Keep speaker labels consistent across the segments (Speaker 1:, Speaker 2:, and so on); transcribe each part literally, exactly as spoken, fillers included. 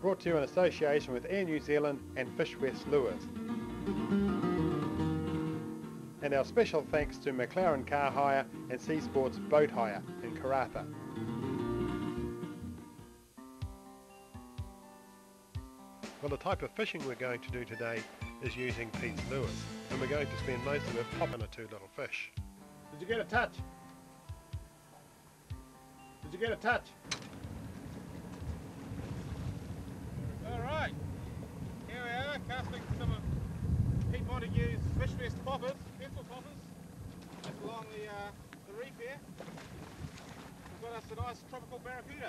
Speaker 1: Brought to you in association with Air New Zealand and FishWest Lures. And our special thanks to McLaren Car Hire and Sea Sports Boat Hire in Karratha. Well, the type of fishing we're going to do today is using Pete's lures, and we're going to spend most of it popping a two little fish. Did you get a touch? Did you get a touch?
Speaker 2: Alright, here we are casting some of Pete Montague's FishWest poppers, pencil poppers, just along the, uh, the reef here. We've got us a nice tropical barracuda.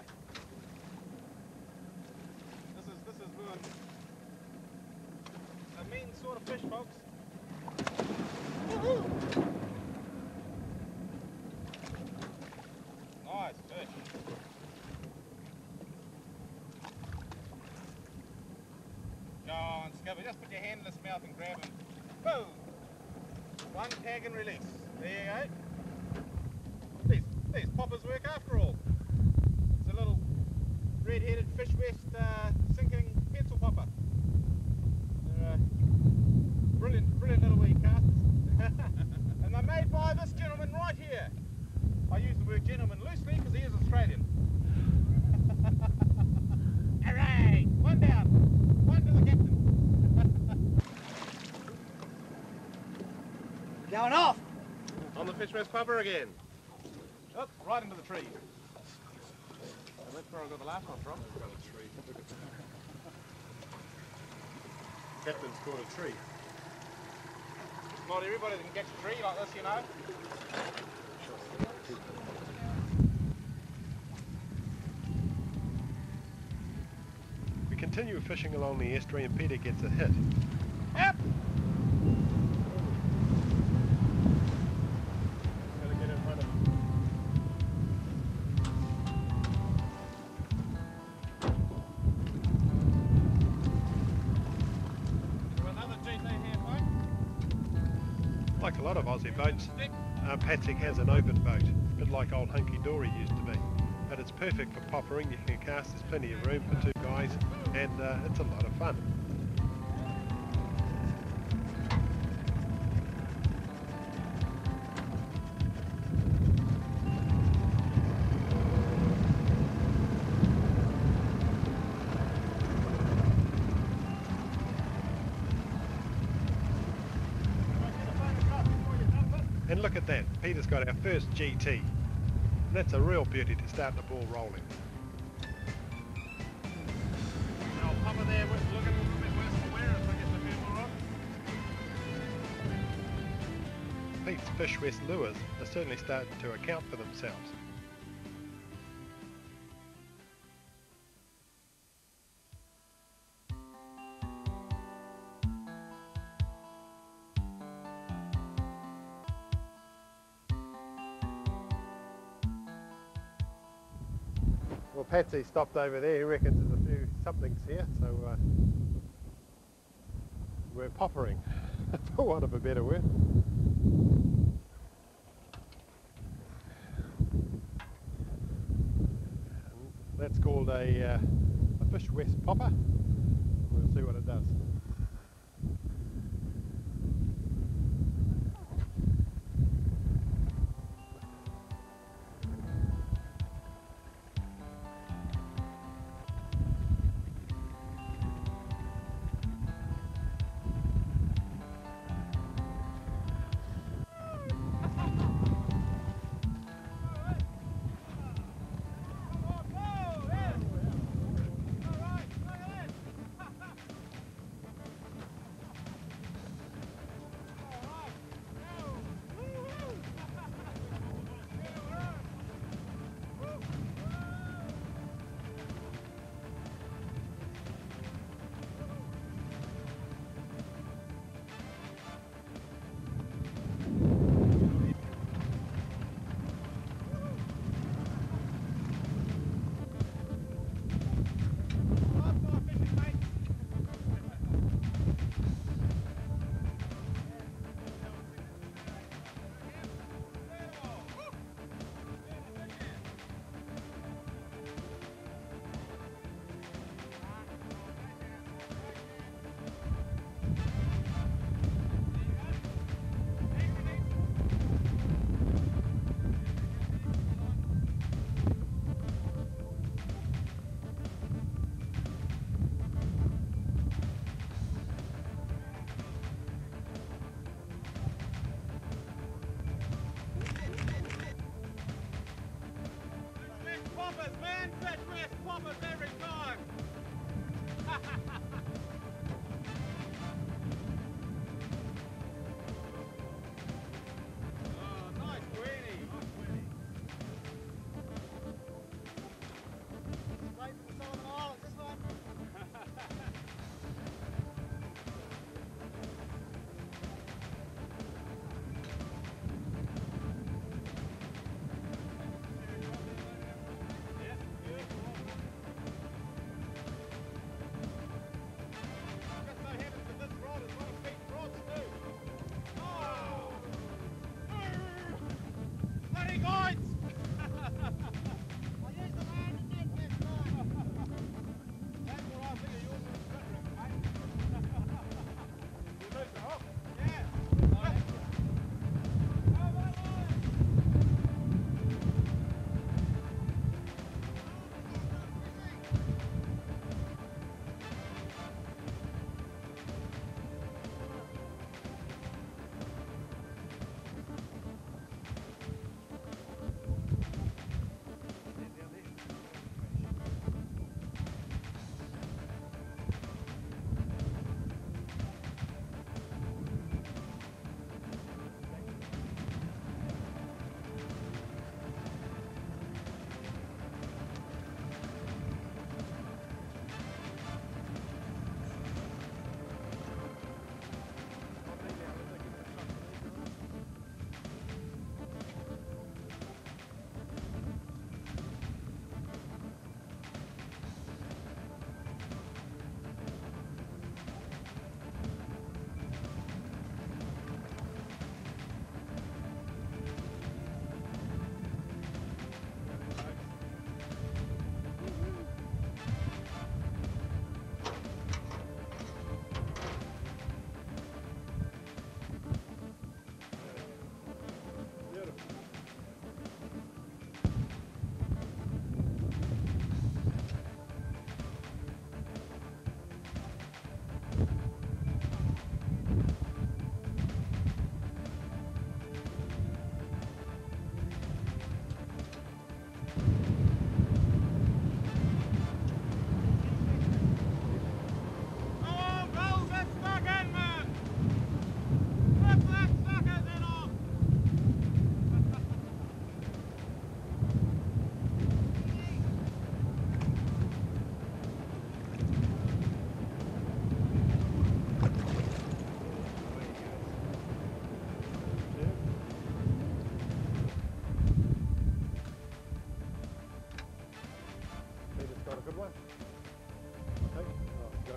Speaker 2: This is, this is doing a mean sort of fish, folks. Woohoo! Nice fish. Go on, Skipper, just put your hand in his mouth and grab him. Boom! One tag and release. There you go. These, these poppers work after all. It's a little red-headed FishWest uh, sinking pencil popper. They're uh, brilliant, brilliant little wee casts. And they're made by this gentleman right here. I use the word gentleman loosely because he is Australian. Hooray! One down. One to the captain.
Speaker 3: Going off!
Speaker 2: On the FishWest popper again. Oh, right into the tree. And that's where I got the last one from. Got a tree.
Speaker 1: Captain's caught a tree.
Speaker 2: Not everybody can catch a tree like this, you know.
Speaker 1: We continue fishing along the estuary and Peter gets a hit.
Speaker 2: Yep.
Speaker 1: Gotta get in front of him.
Speaker 2: Another G T here, folks.
Speaker 1: Like a lot of Aussie boats, uh, Patrick has an open boat, a bit like old Hunky Dory used to be. But it's perfect for poppering. You can cast, there's plenty of room for two guys, and uh, it's a lot of fun. And look at that, Peter's got our first G T. That's a real beauty to start the ball rolling.
Speaker 2: Our popper there was looking a little bit worse for wear if I get the few more on.
Speaker 1: Pete's FishWest lures are certainly starting to account for themselves. Well, Patsy stopped over there. He reckons there's a few somethings here, so uh, we're poppering, for want of a better word. And that's called a, uh, a FishWest popper. We'll see what it does.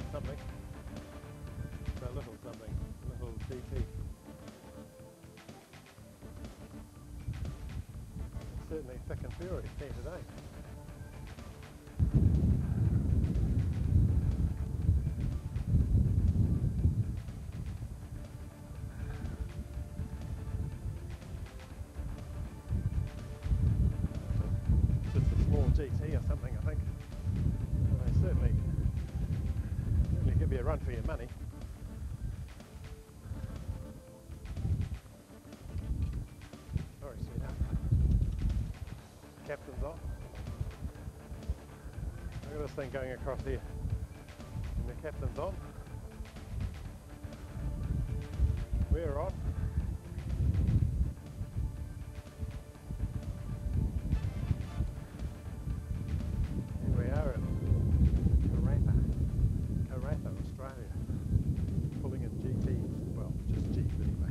Speaker 1: something. It's a little something, a little G T. Certainly thick and furious here today. Just a small G T or something, I think. Well, they certainly, certainly give you a run for your money. Sorry, sweetheart. Captain's on. Look at this thing going across here. And the captain's on. We're on. Here we are in Karratha, Karratha, Australia. Pulling in G Ts, well, just Jeep anyway.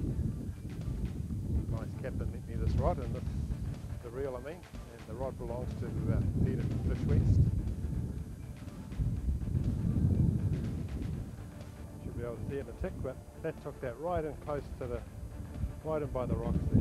Speaker 1: Nice captain lent me this rod, and this, the reel I mean, and the rod belongs to uh, Peter from FishWest. Should be able to see it in a tick, but that took that right in close to the, right in by the rocks there.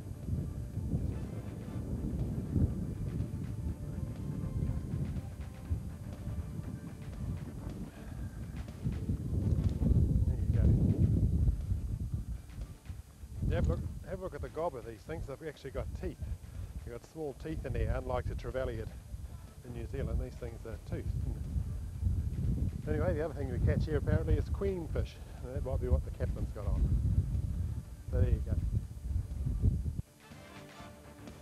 Speaker 1: Have a, look, have a look at the gob of these things. They've actually got teeth. They've got small teeth in there, unlike the trevally in New Zealand. These things are toothed. Anyway, the other thing we catch here apparently is queen fish. And that might be what the captain's got on. So there you go.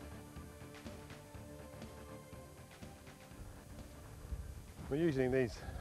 Speaker 1: We're using these